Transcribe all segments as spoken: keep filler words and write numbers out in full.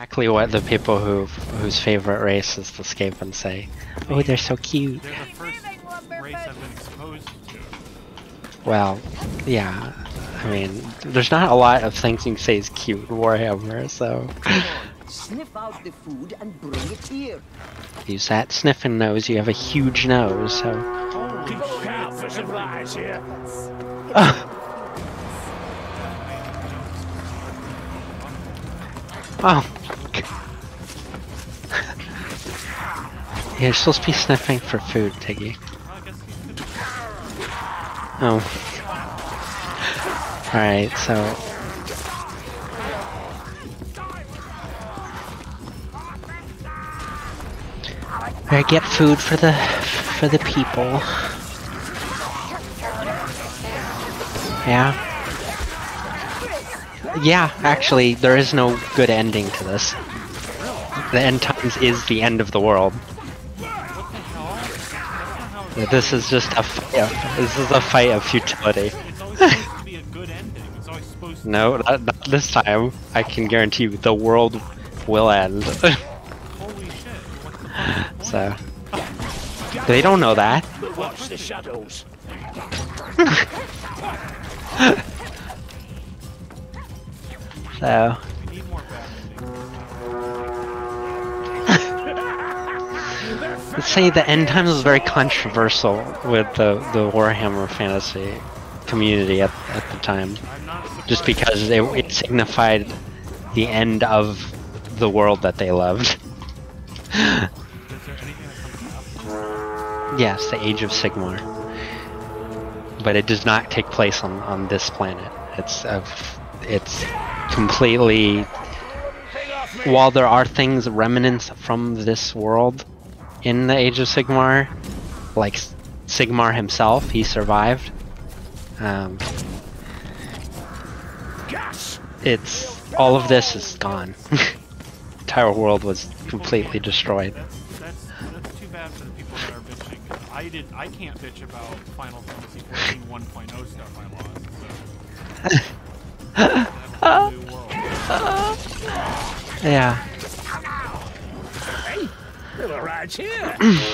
exactly what the people who whose favorite race is the Skaven say. Oh, they're so cute. They're the first race I've been exposed to. Well, yeah. I mean, there's not a lot of things you can say is cute in Warhammer, so... Sniff out the food and bring it here. Use that sniffing nose, you have a huge nose, so... Holy cow for supplies here. Oh. You're supposed to be sniffing for food, Tiggy. Oh. Alright, so... I get food for the for the people. Yeah. Yeah, actually, there is no good ending to this. The end times is the end of the world. This is just a fight. This is a fight of futility. No, not, not this time. I can guarantee you the world will end. So they don't know that. Watch the shadows. So let's say the end times was very controversial with the the Warhammer Fantasy community at at the time, just because it, it signified the end of the world that they loved. Yes, the Age of Sigmar, but it does not take place on on this planet. It's uh, it's completely. While there are things remnants from this world in the Age of Sigmar, like Sigmar himself, he survived. Um, it's all of this is gone. The entire world was completely destroyed. That's, that's, that's too bad for the people that are bitching. I did. I can't bitch about Final Fantasy fourteen one point oh stuff I lost. So. Yeah. Hey, little right here.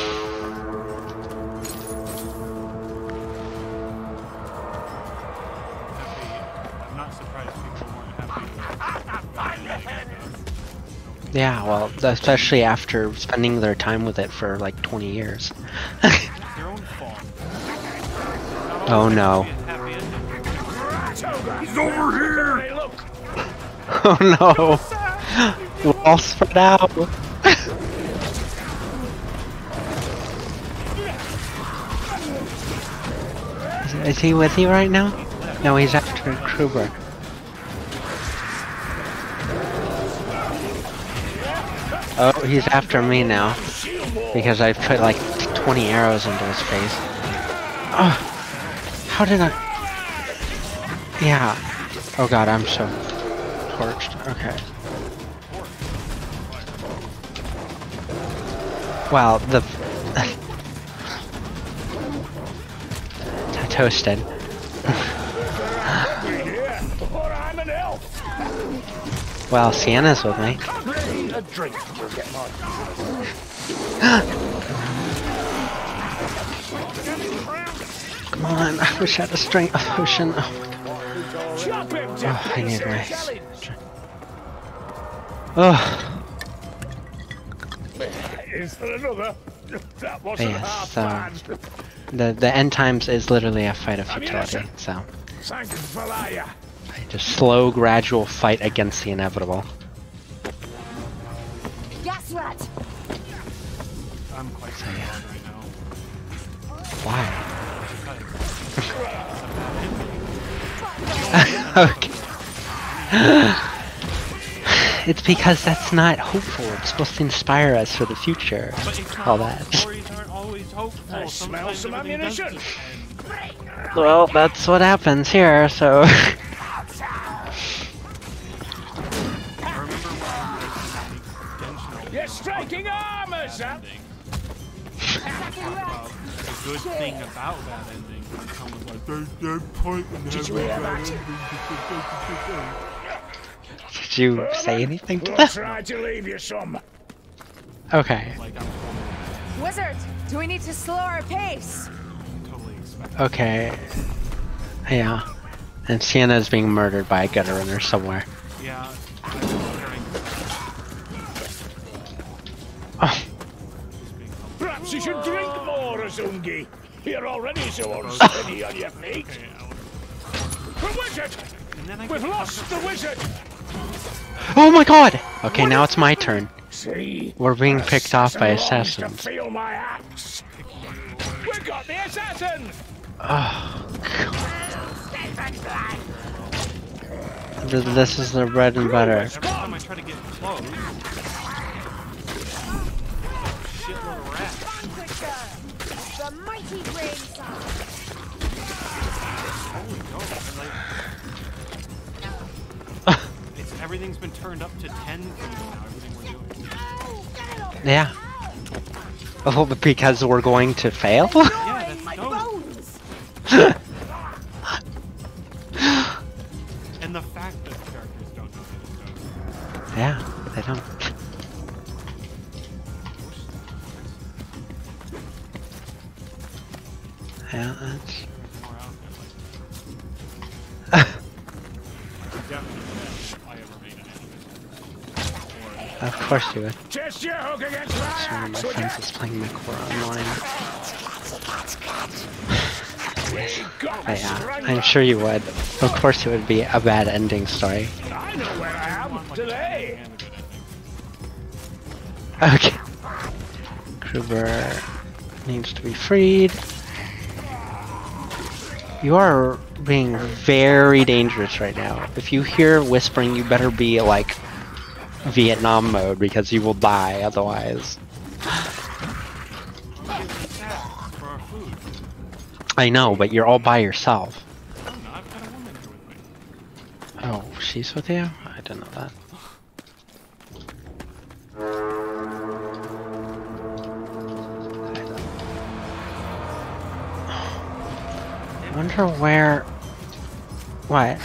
I'm not surprised people weren't happy. Yeah, well, especially after spending their time with it for like twenty years. Their own fault. Oh no. He's over here. Hey, look. Oh no. We're all spread out. is, is he with you right now? No, he's after Kruber. Oh, he's after me now. Because I put like twenty arrows into his face. Oh, how did I... Yeah. Oh god, I'm so torched. Okay. Wow, the... Toasted. Well, Sienna's with me. A drink. You'll get mine. Come on, I wish I had a strength potion. Oh my god. Oh, I need my... Oh. Is there another? That wasn't Yes, half so bad. the the end times is literally a fight of futility. So Sanctify. just slow, gradual fight against the inevitable. Gas rat. I'm quite sad right now. Why? Okay. It's because that's not hopeful. It's supposed to inspire us for the future. But it All that. stories aren't always hopeful. I smell Sometimes some everything ammunition. doesn't. Well, that's what happens here. So. I remember when intentional. You're striking armor, son. About the good thing about that ending. Someone's like, there's no point in having that ending. Did you say anything to We'll them? try to leave you some. Okay. Like I'm Wizard, do we need to slow our pace? totally expecting. Okay. Yeah. And Sienna's being murdered by a gutter runner somewhere. Yeah, I'm preparing. Oh. He's being helped. Perhaps you should drink more, Azungi. You're already so unsteady on your feet. Okay, I was- The wizard! and then I We've get lost the wizard! Oh my god! Okay, now it's my turn. See? We're being picked off by Assassin longs assassins. to feel my axe. We've got the assassin! Oh, Th- This is their bread and butter. Every time I try to get close, shitload of rats. The mighty rain song. Holy no! I like. It's everything's been turned up to ten for me now. Everything we're doing. Yeah. Oh, but because we're going to fail? Yeah, that's My dope. bones. And the fact that the characters don't know that it's dope. Yeah, they don't. Yeah, that's... More out there, like, definitely if I ever made an anime. Or Of course you would. Test your hook against my So one of my axe, would friends ya? is playing MechWar online. We got But the yeah, strength. I'm sure you would. Of course it would be a bad ending story. I know where I am today. and a good ending. Okay. Kruber needs to be freed. You are being very dangerous right now. If you hear whispering, you better be like Vietnam mode because you will die otherwise. For our food. I know, but you're all by yourself. I don't know, I've got a woman here with me. Oh, she's with you? I didn't know that. I wonder where... What?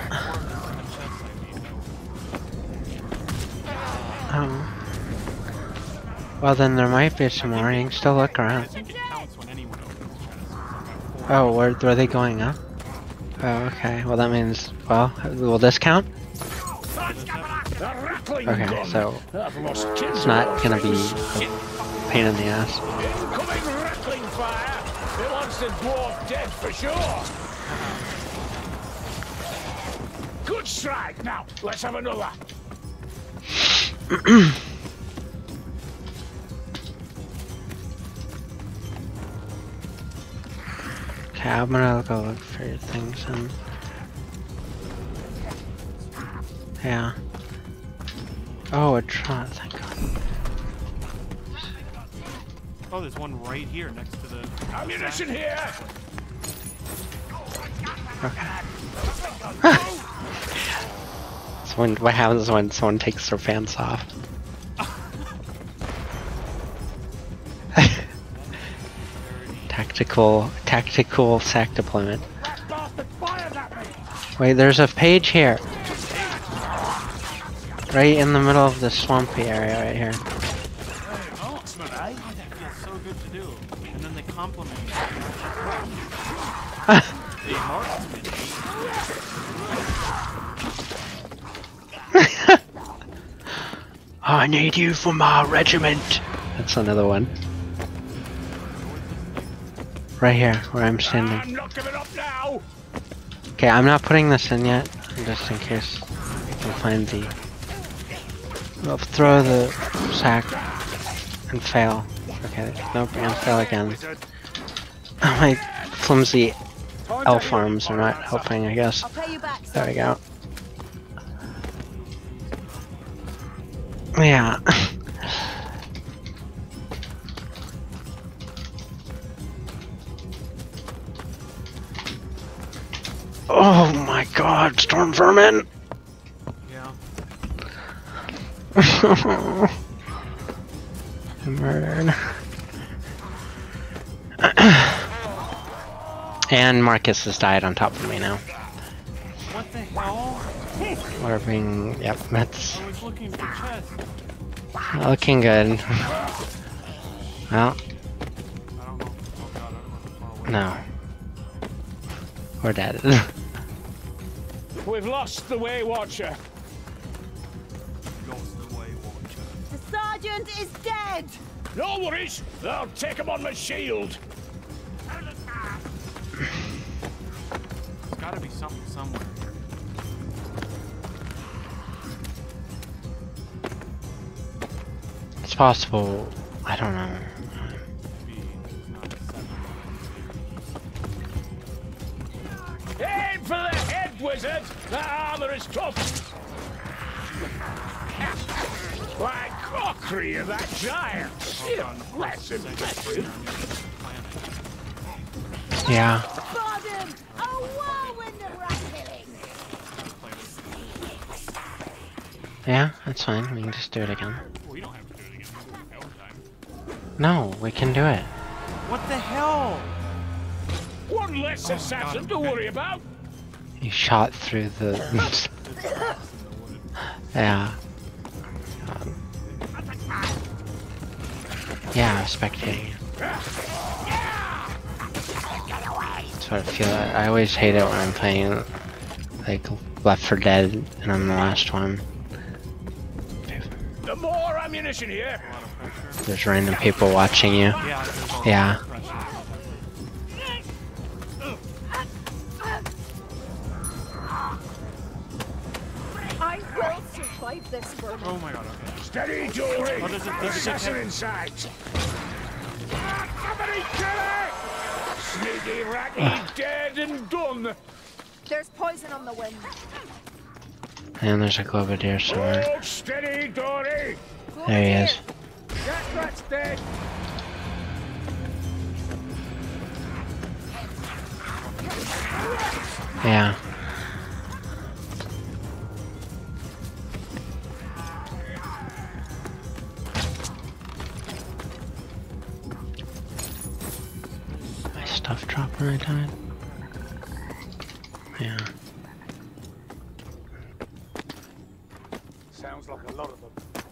Um... Well then there might be some more, you can still look I around. think it counts when anyone opens chests. Oh, where, where are they going up? Oh, okay. Well, that means... Well, will this count? The rattling Okay, gun. so I've lost kids it's not around gonna be things. a pain in the ass. Incoming rattling fire. He wants the dwarf dead for sure. Good strike. Now let's have another. Okay, I'm gonna go look for your things and... Yeah. Oh, a trot, thank god. Oh, there's one right here next to the... Ammunition here. Okay. So when, what happens when someone takes their pants off? Tactical, tactical sack deployment. That bastard fired at me. Wait, there's a page here. Right in the middle of the swampy area right here. Marksman, eh? Oh, that feels so good to do. And then they compliment me. Hey, marksman. I need you for my regiment. That's another one. Right here, where I'm standing. I'm not giving up now. Okay, I'm not putting this in yet, just in case we find the... We'll throw the sack and fail. Okay, nope, and fail again. My flimsy elf arms are not helping, I guess. I'll pay you back. There we go. Yeah. Oh my god, storm vermin! Yeah. Murdered. And Marcus has died on top of me now. What the hell? we're being. Yep, that's I was looking for chests. looking good. Well, I don't know. Oh god, I don't know how far away. no. We're dead. We've lost the Way Watcher. Lost the Way Watcher. The sergeant is dead. No worries. I'll take him on my shield. There's gotta be something somewhere here. It's possible. I don't know. Maybe it's not a seven. Aim for the head, wizard. That armor is tough. Like crockery of that giant. Oh god, the Bless him. second Bless spring him. on this planet. Yeah. Pardon. A whirlwind of rat killing. Yeah, that's fine. We can just do it again. Well, you don't have to do it again. You can do it time. No, we can do it. What the hell? One less Oh, assassin God, to okay. worry about. You shot through the. Yeah. Um, yeah, I'm spectating you. That's what I feel. I always hate it when I'm playing like Left four Dead and I'm the last one. The more ammunition here. A lot of pressure. There's random people watching you. Yeah, there's a lot Yeah. of pressure. I will survive this, Vermin. Oh my god, okay. Steady, Dory. Oh, there's a- there's a Assassin big in sight. Ah, somebody kill it! Sneaky rat, he's dead and done. There's poison on the wind. And there's a Globadeer somewhere. Hold steady, Dory. There he is. That rat's dead. Yeah. My stuff dropped when I died. Yeah. Sounds like a lot of them.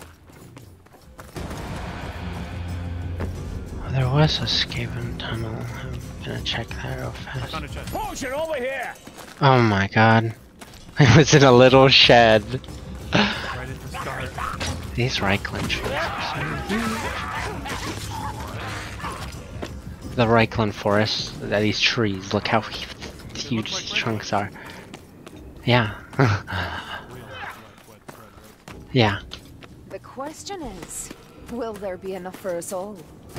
Oh, there was a Skaven tunnel. I'm gonna check that real fast. Found a chest. Potion over here. Oh my god. I was in a little shed. Right at the start. These Reichland trees are so huge. The Reichland forest, uh, these trees, look how huge like these Reichland? trunks are. Yeah. Real wet, wet bread, right? Yeah. The question is, will there be enough for us all?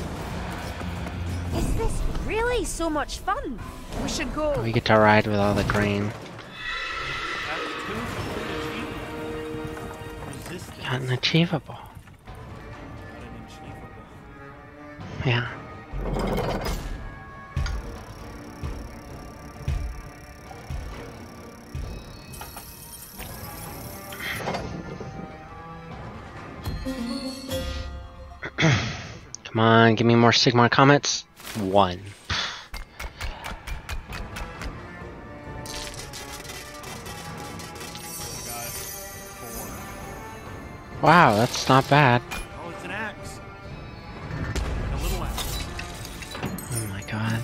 Is this really so much fun? We should go. We get to ride with all the grain. That's two complete achievements. Resistance. Got an achievable. Got an achievable. Yeah. Come on, give me more Sigmar comments. One. Got four. Wow, that's not bad. Oh, it's an axe. A little axe. Oh my god.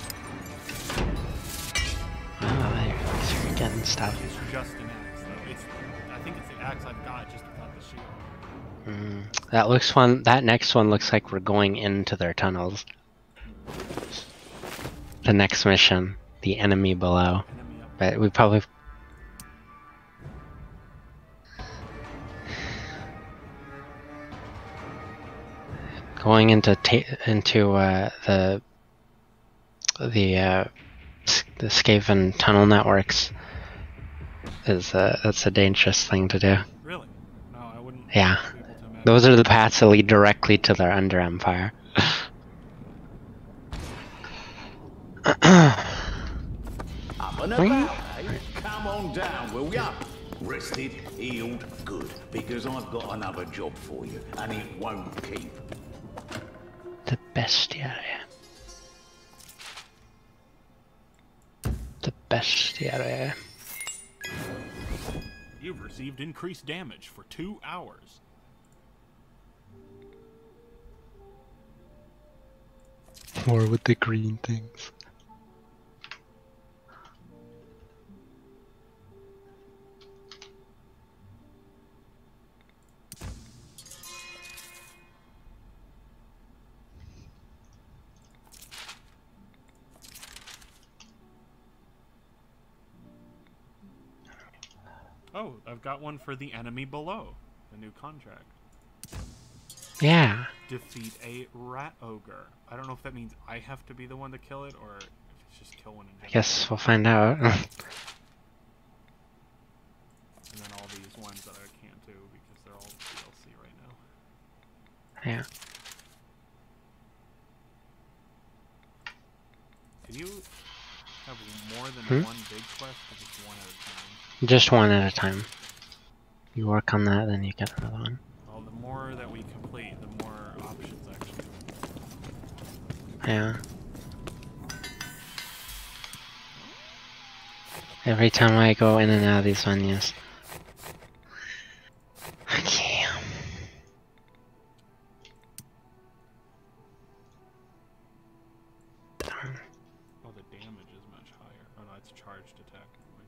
Wow, they're, they're getting stuff. It's just an axe, though. It's, I think it's the axe I've got just without the shield. Mm, that looks fun. That next one looks like we're going into their tunnels. The next mission, the enemy below. Enemy up. But we probably. Going into ta into uh, the the uh, s- the Skaven tunnel networks is uh, that's a dangerous thing to do. Really? No, I wouldn't Yeah. be able to imagine. Those are the paths that lead directly to their Under Empire. Up and Wing. about, eh? Come on down, will ya? Rested, healed, good. Because I've got another job for you, and it won't keep. The bestiary. The bestiary. You've received increased damage for two hours. More with the green things. Oh, I've got one for the enemy below. A new contract. Yeah. Defeat a rat ogre. I don't know if that means I have to be the one to kill it, or if it's just kill one in general. I guess we'll find out. And then all these ones that I can't do because they're all D L C right now. Yeah. Can you have more than Hmm? one big quest, or just one at a time? Just one at a time. You work on that, then you get another one. Well, the more that we complete, the more options actually. Yeah. Every time I go in and out of these menus. Okay. Oh, the damage is much higher. Oh no, it's charged attack.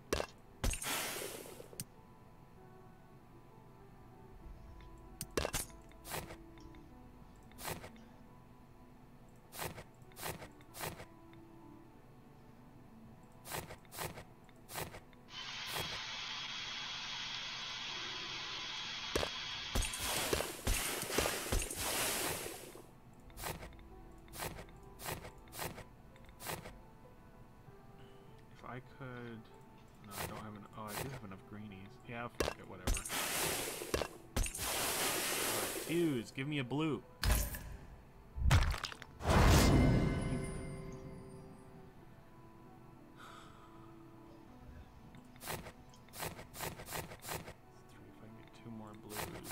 If I could... No, I don't have enough... Oh, I do have enough greenies. Yeah, fuck it, whatever. Right, fuse, give me a blue. If I can get two more blues.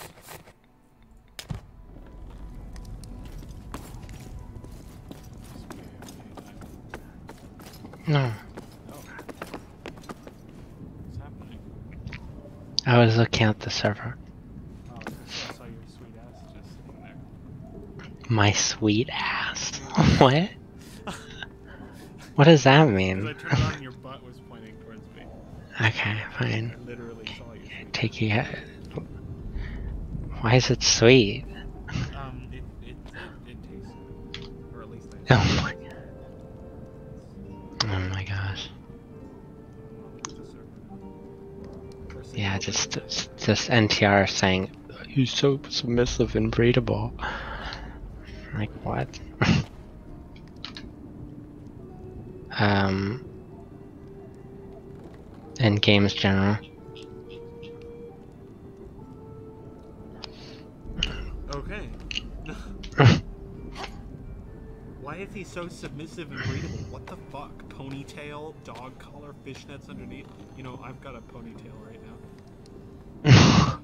No. What's happening? I was looking at the server. Oh, I saw your sweet ass just sitting there. My sweet ass. What? What does that mean? As I turned on and your butt was pointing towards me. Okay, fine. I literally saw you. sweet Take you. Why is it sweet? ass. Um, it, it, it, it tastes good. Or at least I Oh my. Oh my gosh. Yeah, just just N T R saying he's so submissive and breedable. Like what? um. And games general. Okay. Why is he so submissive and breedable? What the fuck? Ponytail, dog collar, fishnets underneath? You know, I've got a ponytail right now.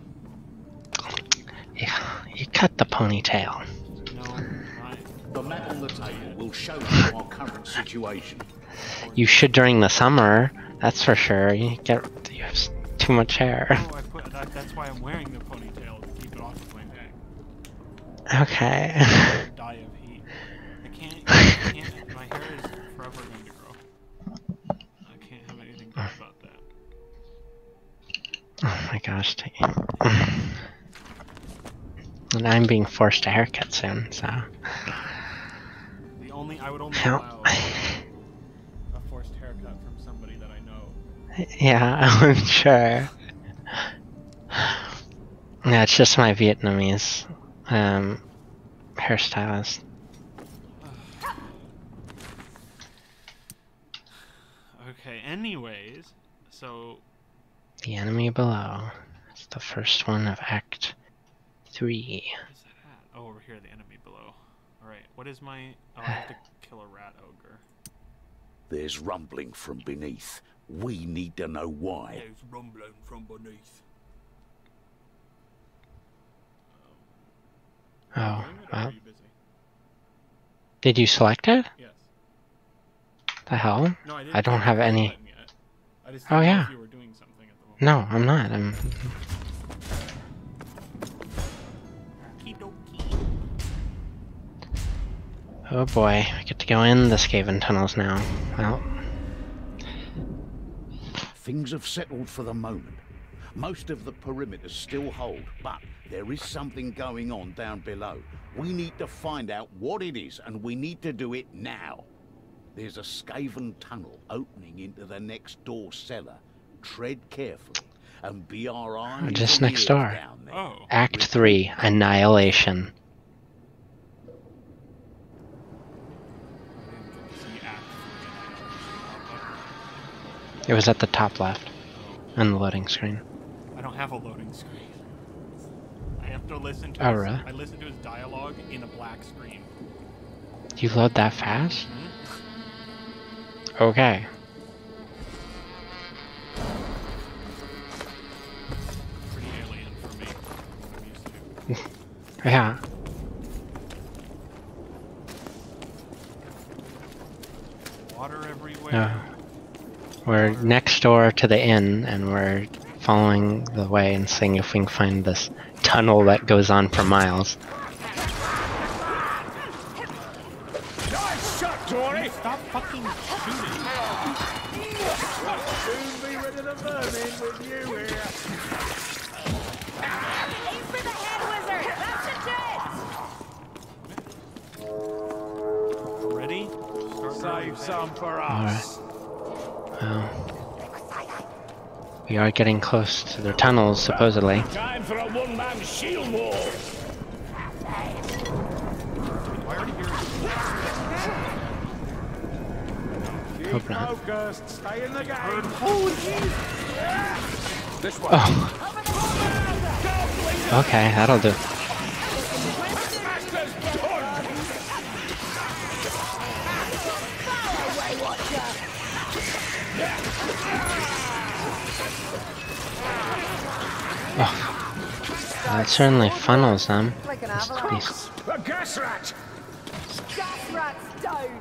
Yeah, you cut the ponytail. No, I... The map on the table will show you our current situation. You should during the summer, that's for sure. You get you have too much hair. Oh, I put, that, that's why I'm wearing the ponytail, to keep it off of my neck. Okay. Die of heat. I can't, I can't, my hair is forever going to grow. I can't have anything good about that. Oh my gosh, taking. And I'm being forced to haircut soon, so. The only, I would only How? allow a forced haircut from somebody that I know. Yeah, I'm sure. Yeah, it's just my Vietnamese um, hairstylist. Okay, anyways, so... The enemy below. It's the first one of Act three. Where's that at? Oh, over here, the enemy below. Alright, what is my... Oh, I have to kill a rat ogre. There's rumbling from beneath. We need to know why. There's rumbling from beneath. Oh, Are you doing it, or well. are you busy? Did you select it? Yes. The hell? No, I didn't I don't click have the any. button yet. I just Oh, didn't know yeah. if you were doing something at the No, I'm not. I'm. Oh boy, I get to go in the Skaven tunnels now. Well. Things have settled for the moment. Most of the perimeters still hold, but there is something going on down below. We need to find out what it is, and we need to do it now. There's a Skaven tunnel opening into the next door cellar. Tread carefully, and be our eyes Just and next ears door. down there. Oh. Act three, Annihilation. It was at the top left, on the loading screen. I don't have a loading screen. I have to listen to Oh, his, really? I listen to his dialogue in a black screen. You load that fast? Mm-hmm. Okay. Pretty alien for me. What I'm used to. Yeah. Water everywhere. Uh, we're next door to the inn, and we're following the way and seeing if we can find this tunnel that goes on for miles. Nice shot, Tory! Stop fucking shooting. Soon be rid of the vermin with you here. Aim for the head, wizard! That's a Ready? Save some for Alright. us. Well, we are getting close to their tunnels, supposedly. Time for a one-man shield wall. I already hear it. Hope not. Focused. Stay in the game. This one. Oh. Okay, that'll do. Oh. That certainly funnels them. Like an These- avalanche. these- A gas rat. Gas rats down!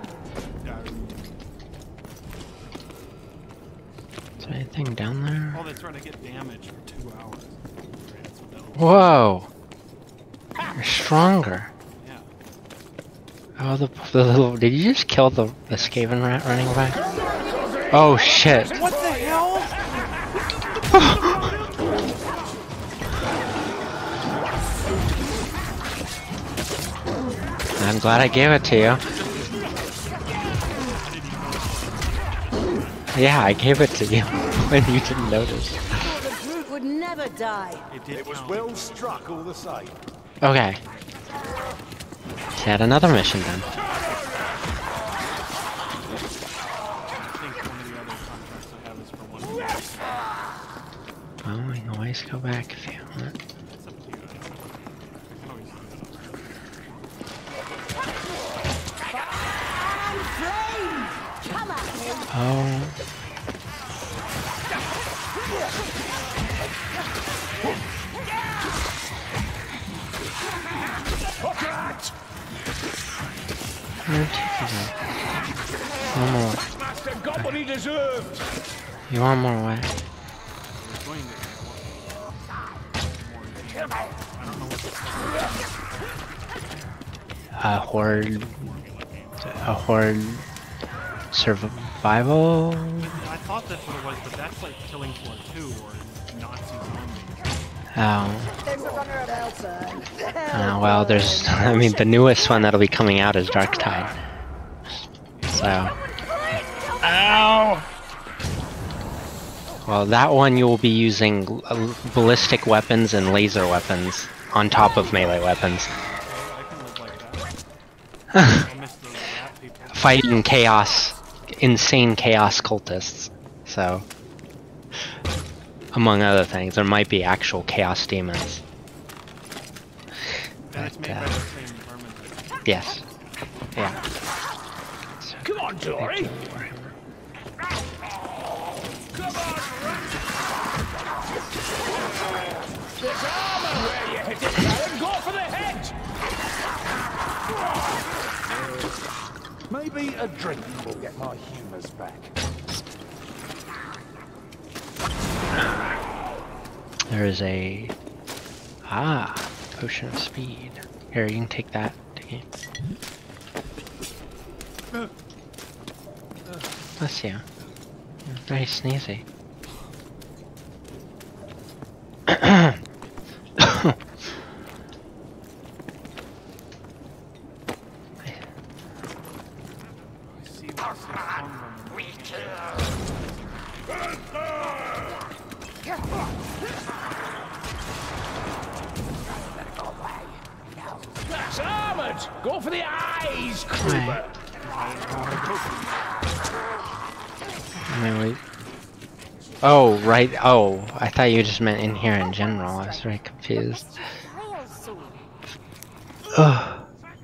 Is there anything down there? Oh, they're trying to get damage for two hours. Right, that's what that'll do. Whoa! You're stronger. Yeah. Oh, the, the little. Did you just kill the, the Skaven rat running by? Oh shit! What the hell? I'm glad I gave it to you. Yeah, I gave it to you when you didn't notice. The brute would never die. It did It was count. well struck all the same. Okay. She had another mission done. I think one of the other contracts I have is for one week. Well, we can always go back if you want. It's up to you. I can always do that. Come at me. Oh. Where'd you go? One more. Master got what he deserved. You want more way? We're going to get more. I don't know what the A horde. A horde. Survival? I thought that's what it was, but that's like Killing Floor two or Nazi zombies. Oh. There's a runner at Elsa. Uh, well, there's. I mean, the newest one that'll be coming out is Darktide. So. Ow! Well, that one you will be using uh, ballistic weapons and laser weapons on top of melee weapons. I can live like that. I miss those rat people. Fighting chaos, insane chaos cultists. So, among other things, there might be actual chaos demons. And it's But, made uh, by the same Vermintide. Yes. Yeah. Come on, Tory. Come on, rat. This armor where you hit it, Baron. Go for the head. Maybe a drink will get my humours back. There is a ah potion of speed. Here, you can take that. Take it. Bless you. You're very sneezy. That's armored! Go for the eyes, Creeper! I mean, we... Oh, right. Oh, I thought you just meant in here in general. I was very confused. Ugh.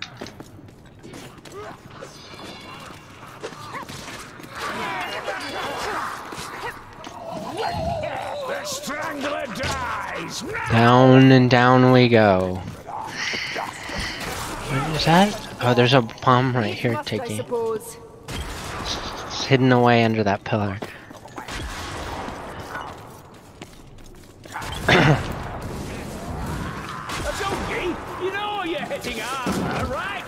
The Strangler dies! Down and down we go. What is that? Oh, there's a bomb right here, Left, I Tiki. suppose. It's hidden away under that pillar. That's okay. You know you're hitting armor, right?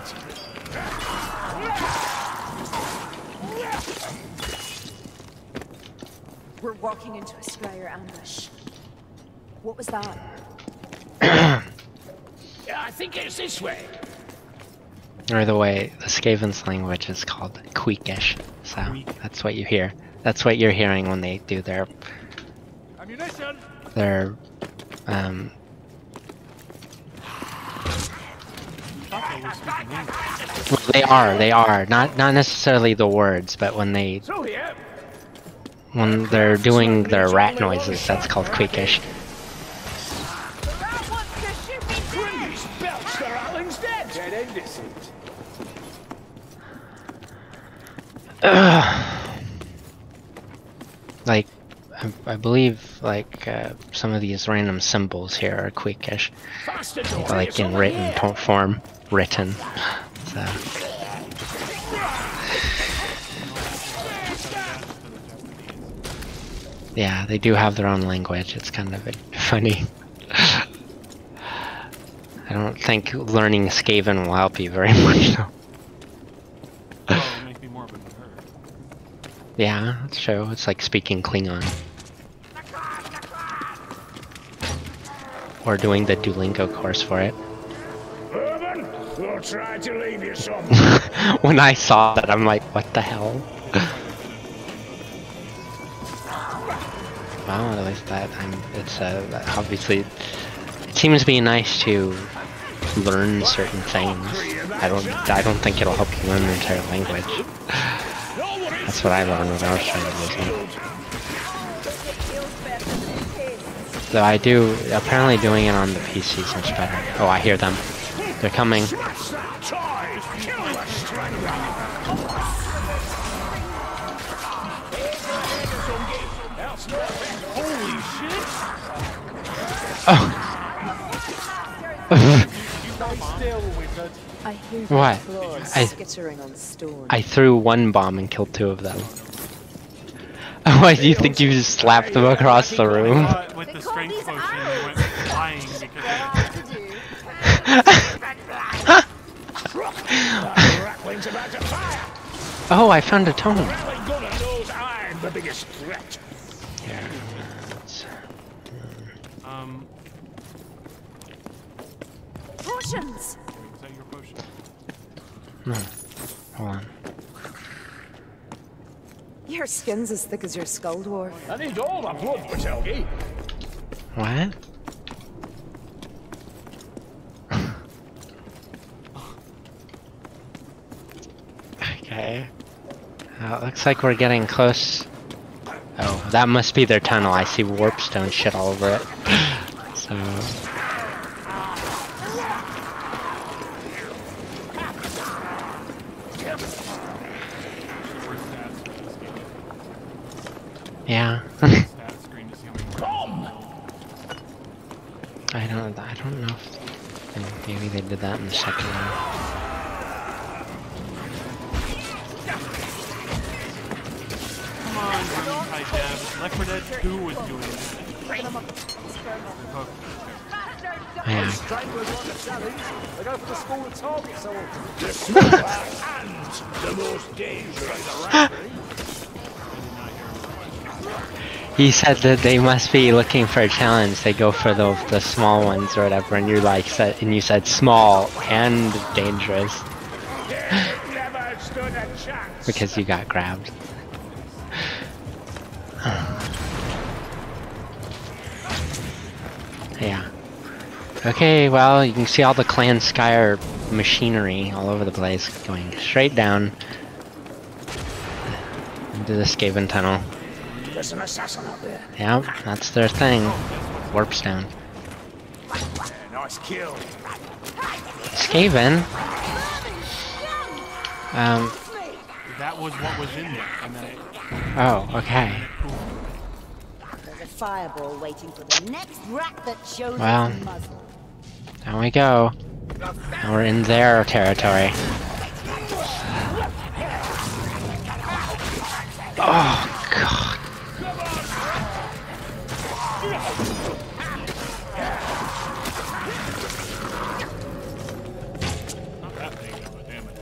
We're walking into a Scryer ambush. What was that? Yeah, I think it's this way. Or the way the Skaven's language is called Queekish. So that's what you hear. That's what you're hearing when they do their Ammunition! their um well, they are, they are. Not not necessarily the words, but when they So here. when they're doing their rat noises, that's called Queekish. The rat wants to shoot me dead! Please, belch the rattling's dead! Dead end it seems. Like, I, I believe, like, uh, some of these random symbols here are Queekish. Faster, Dory, Like it's in over written here. po- form. Written. So, yeah, they do have their own language. It's kind of funny. I don't think learning Skaven will help you very much, though. Oh, it'll make me more of a nerd. Yeah, that's true. It's like speaking Klingon. Or doing the Duolingo course for it. Urban, we'll try to leave you some. When I saw that, I'm like, what the hell? Well, at least that time, it's uh, obviously, it seems to be nice to learn certain things. I don't, I don't think it'll help you learn the entire language. That's what I learned when I was trying to listen. Though I do, apparently doing it on the P C is much better. Oh, I hear them. They're coming. Smash that toy! Kill the Strangler! Holy shit! Oh. I hear What? claws I- skittering on stone. I threw one bomb and killed two of them. Why do you think you just slapped them across the room? Uh, with the strength potion, they went flying because they Rattling's about to fire! Oh, I found a tome. Rattling gunner knows I'm the biggest threat. Here, let's- um. Potions! Is that your potion? No, hold on. Your skin's as thick as your skull, dwarf. I need all the blood, Patelgi. What? Okay. Uh, it looks like we're getting close. Oh, that must be their tunnel. I see warpstone shit all over it. So. Yeah. Stat screen to see how many Come! I don't. I don't know. If, maybe they did that in the second one. Come on, Vermintide devs. Left four Dead two was doing this. Yeah. Stranglers like a challenge. They go for the smaller target so often. The smaller and the most dangerous. He said that they must be looking for a challenge. They go for the the small ones or whatever, and you like said, and you said small and dangerous Never stood a chance. because you got grabbed. Yeah. Okay, well, you can see all the Clan Skyer machinery all over the place, going straight down into the Skaven tunnel. There's an assassin out there. Yep, that's their thing. Warps down. Yeah, nice kill. Skaven. Um. That was what was in there, and then it. Oh, okay. There's a fireball waiting for the next rat that shows Well. its muzzle. Down we go. Now we're in their territory. Oh god. Not that big of a damage.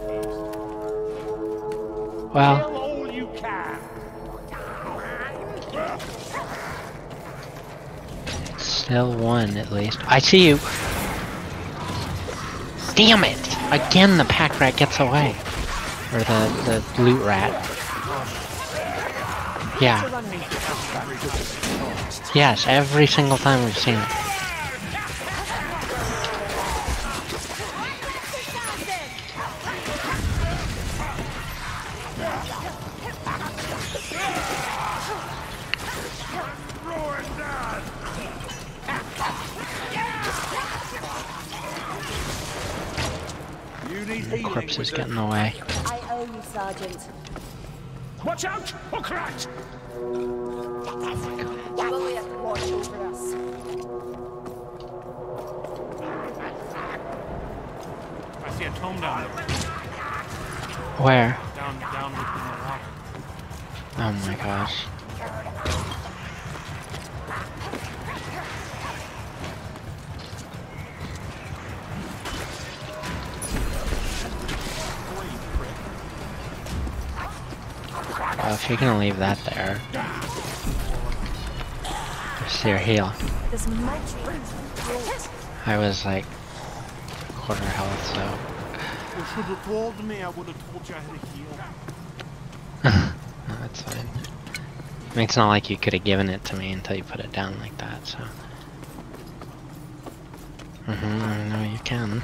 Well, Kill all you can. still one at least. I see you. Damn it! Again, the pack rat gets away, or the the loot rat. Yeah. Yes, every single time we've seen it. The corpse is getting away. I owe you, Sergeant. Watch out! Hook rat! You only have to watch over us. I see a tome down there. Where? Down, down within the water. Oh my gosh. Well, if you're gonna leave that there, just your heal. There's much room. I was like quarter health, so You should have told me. I would have told you I had a heal. no, that's fine. I mean, it's not like you could have given it to me until you put it down like that, so. Mm-hmm, I know you can.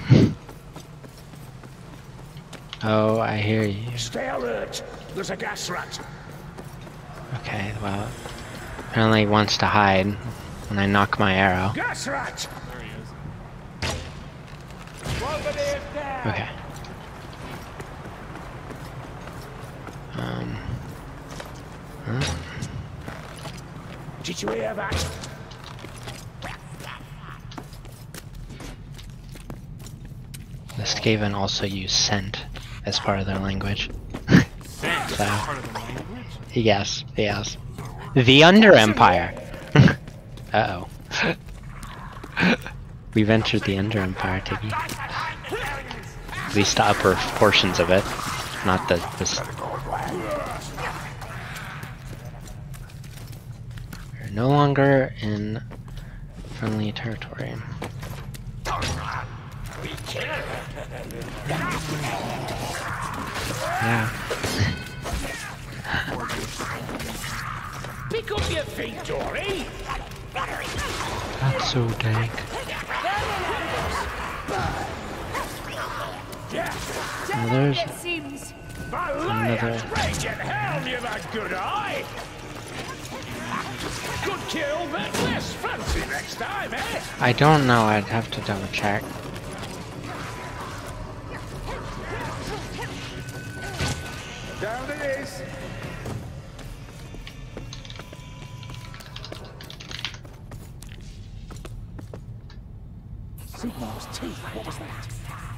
Oh, I hear you. Stay alert. There's a gas rat. Okay, well, apparently he wants to hide when I knock my arrow. Gas rat! There he is. Okay. Um. Huh? Did you hear that? The Skaven also use scent as part of their language. Scent is So. part of the language? Yes, yes. The Under Empire. Uh oh. We've entered the Under Empire, Tiggy. At least the upper portions of it, not the. the We're no longer in friendly territory. Yeah. Pick up your feet, Dory! That's so dank. Well, there's It seems. Another raging hell, you've a good eye! Good kill, but less fancy next time, eh? I don't know, I'd have to double check. Down it is! Sigmar's teeth, what was that?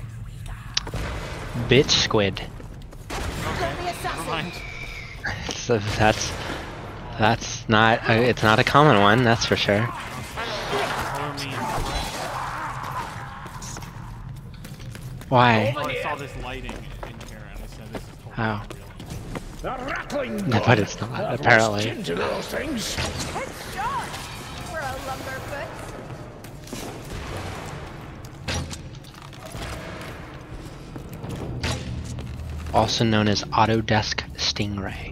Bitch squid. Never mind. So that's that's not a, it's not a common one, that's for sure. Why? Oh, I saw this lighting in here, and I said this is totally Oh. unreal. The rattling No, but it's not, I've apparently. lost into those things. Good shot for a lumberfoot. Also known as Autodesk Stingray.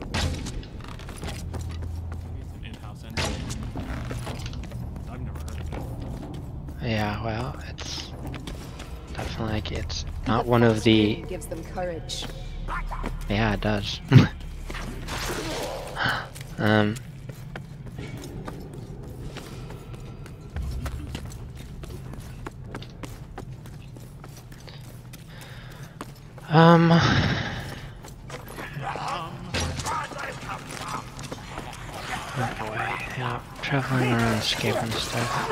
It's an in-house engine. I've never heard of it. Yeah, well, it's definitely like it's not one of the. Gives them courage. Yeah, it does. um. Um. Oh boy, yeah, traveling around, escaping stuff.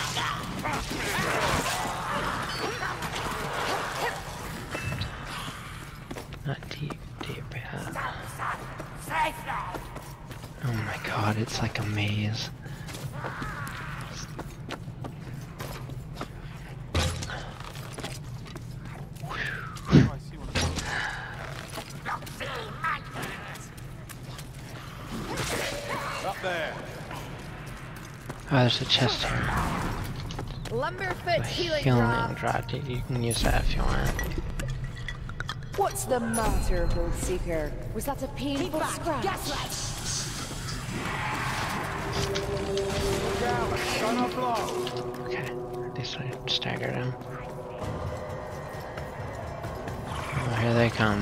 Not deep, deep, yeah. Oh my god, it's like a maze. Oh, I see one of those. Up there. Oh, there's a chest here. Lumberfoot healing Healing drop. drop. You you can use that if you want. What's the matter, Gold Seeker? Was that a painful scratch? Look out, gonna blow. Okay, at least I staggered him. Oh, here they come.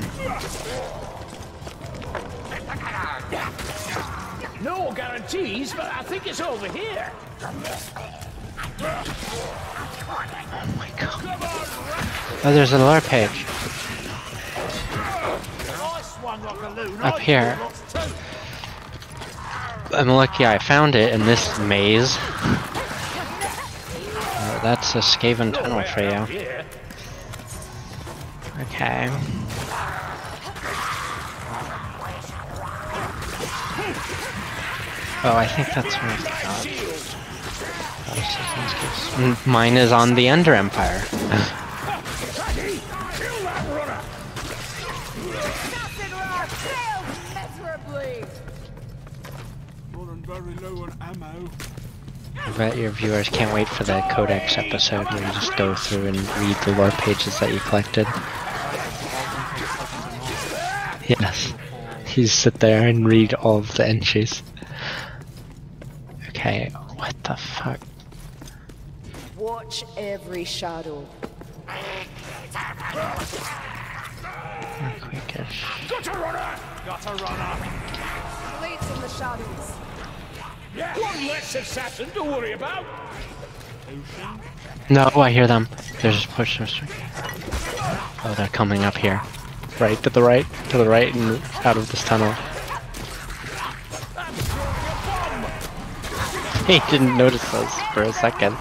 No guarantees, but I think it's over here. Oh my god. Oh, there's a lore page. I swung like a loon. Up I here. lost two. I'm lucky I found it in this maze. Uh, that's a Skaven tunnel for you. Yeah. Okay. Oh, I think that's where it's got. Mine is on the Ender Empire. Kill that runner. Captain Rock failed miserably. Running very low on ammo. I bet your viewers can't wait for the Codex episode where you just go through and read the lore pages that you collected. Yes. You sit there and read all of the entries. Okay, what the fuck? Watch every shadow. Quickish. Got a runner. Got a runner. Blades in the shadows. Yeah. One less assassin to worry about. Ocean. No, I hear them. They're just pushing us. Oh, they're coming up here. Right, to the right, to the right, and out of this tunnel. He didn't notice us for a second.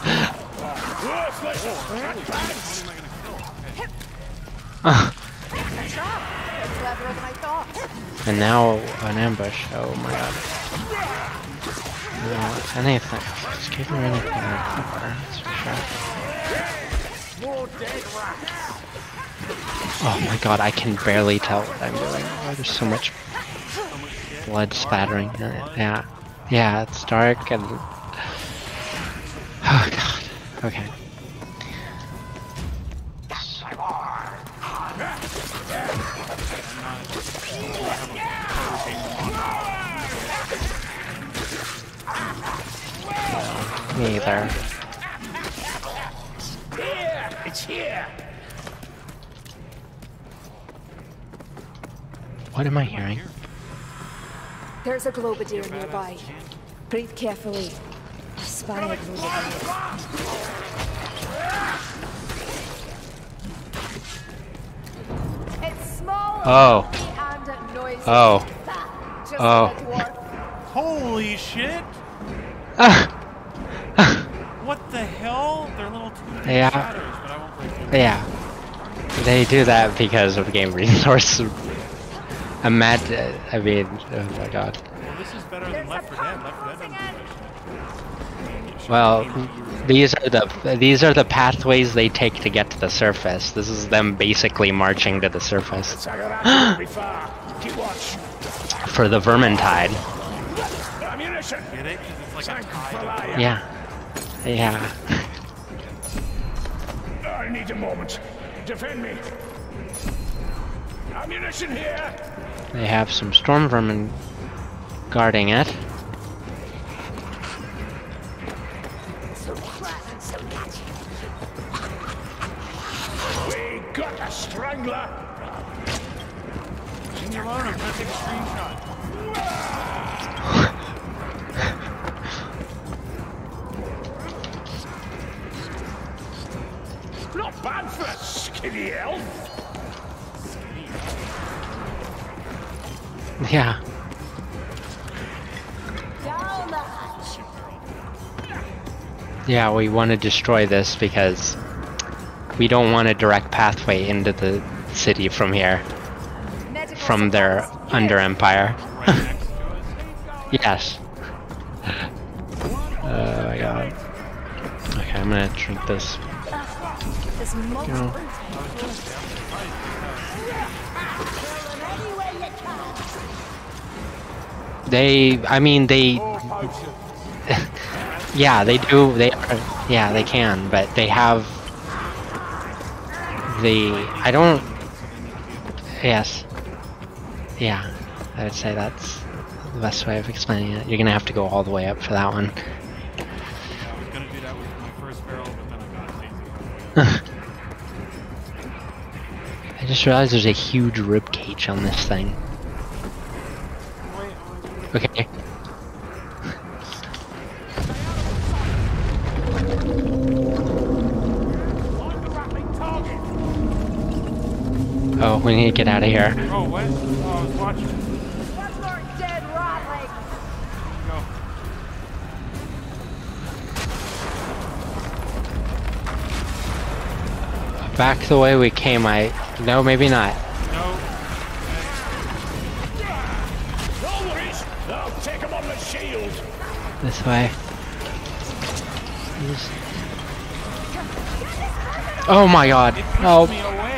Cleverer than I thought. And now an ambush. Oh my god. No, anything. Just give me anything to cover. That's for sure. More dead rats. Oh my god, I can barely tell what I'm doing. Oh, there's so much blood spattering. Yeah. Yeah, it's dark and... Oh god. Okay. No, neither. Here, it's here. What am I hearing? There's a globadier nearby. Breathe carefully. Spy a globadier. It's small Oh. and noisy. Oh. Just Oh. like a dwarf. Holy shit! Ah! What the hell? They're little two Yeah. shadows, but I won't break them. Yeah. They do that because of game resources. I'm mad. uh, I mean, oh my god. Well, this is better than Left four Dead. Left four Dead doesn't do that shit. Well, These are the these are the pathways they take to get to the surface. This is them basically marching to the surface for the Vermintide. Get it? 'Cause it's like a tide. Yeah, yeah. I need a moment. Defend me. Ammunition here. They have some storm vermin guarding it. We got a strangler. Leave me alone, I'm trying to take a screenshot. Not bad for a skinny elf. Yeah. Down the hatch. Yeah, we want to destroy this because we don't want a direct pathway into the city from here, Medical from their supplies. under empire. Right next to us. Yes. Oh my god. Okay, I'm gonna drink this. This monster. Go. They, I mean, they, yeah, they do, they, are, yeah, they can, but they have the, I don't, yes, yeah, I would say that's the best way of explaining it. You're gonna have to go all the way up for that one. Yeah, I was gonna do that with my first barrel, but then I got lazy. I just realized there's a huge rib cage on this thing. Okay. Oh, we need to get out of here. Oh, what? Oh, I was watching. One more dead ratling. Go. Back the way we came, I... No, maybe not. No. No worries. I'll take him on the shield. This way. Just- Oh my god. Oh. Me away.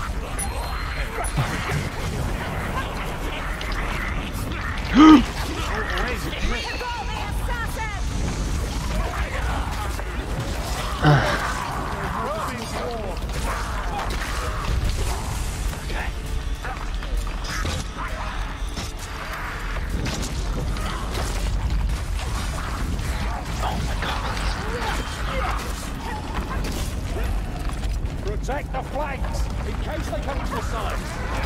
Protect the flanks in case they come to the side.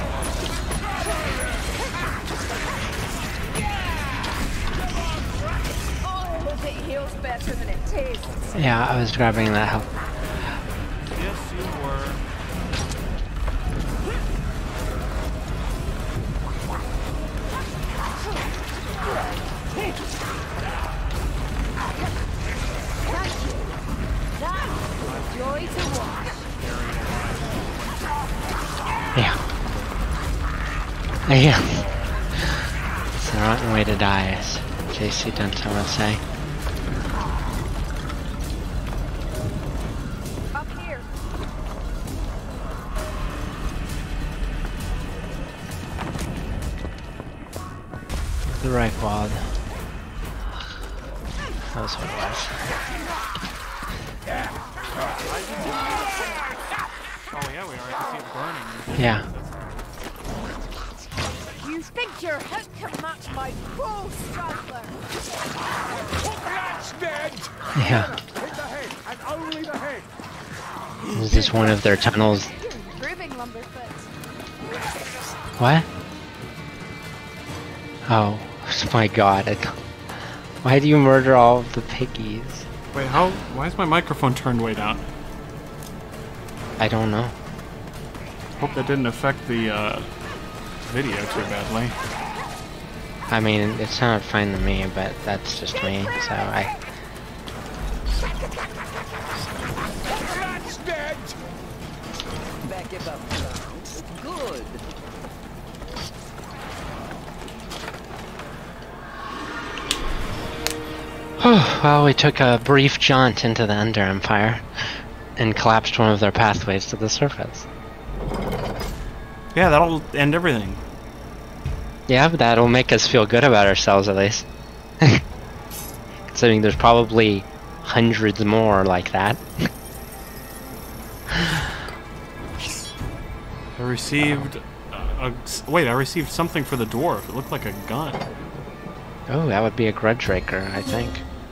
Oh, if it heals better than it tastes. Yeah, I was grabbing that help. Yes, you were. Joy to watch. Yeah. Yeah. It's the rotten way to die, as J C Denton would say. Up here. The right wad. That was what it was. Oh yeah, we are. I can see it burning. Yeah. You think your head can match my bow, struggler? That's dead. Yeah. Hit the head and only the head. Is this one of their tunnels? Improving Lumberfoot. What? Oh, my god. I don't- Why do you murder all of the piggies? Wait, how? Why is my microphone turned way down? I don't know. Hope that didn't affect the uh, video too badly. I mean, it sounded fine to me, but that's just me, so I... That's dead. Back it up. Good. Well, we took a brief jaunt into the Ender Empire and collapsed one of their pathways to the surface. Yeah, that'll end everything. Yeah, but that'll make us feel good about ourselves at least. Considering there's probably hundreds more like that. I received... A, a, wait, I received something for the dwarf. It looked like a gun. Oh, that would be a grudge raker, I think.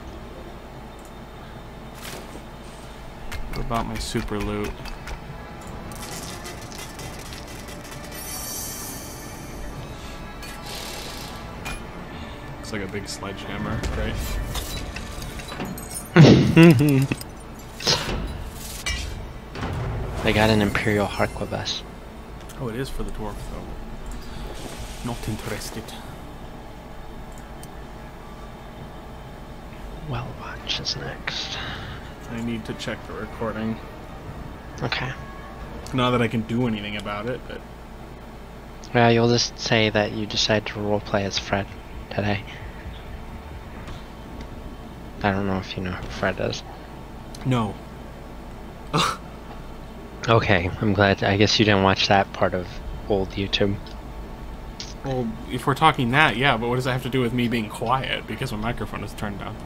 What about my super loot? Looks like a big sledgehammer, right? They got an Imperial Harquebus. Oh, it is for the dwarf, though. Not interested. Well, watch is next. I need to check the recording. Okay. Not that I can do anything about it, but... Well, you'll just say that you decided to roleplay as Fred today. I don't know if you know who Fred is. No. Okay, I'm glad. I guess you didn't watch that part of old YouTube. Well, if we're talking that, yeah, but what does that have to do with me being quiet because my microphone is turned down?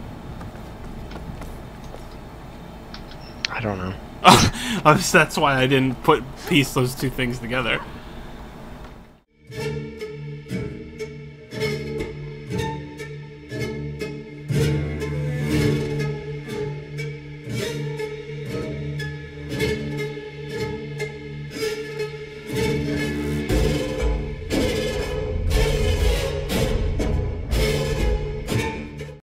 I don't know. Oh, that's why I didn't put piece those two things together.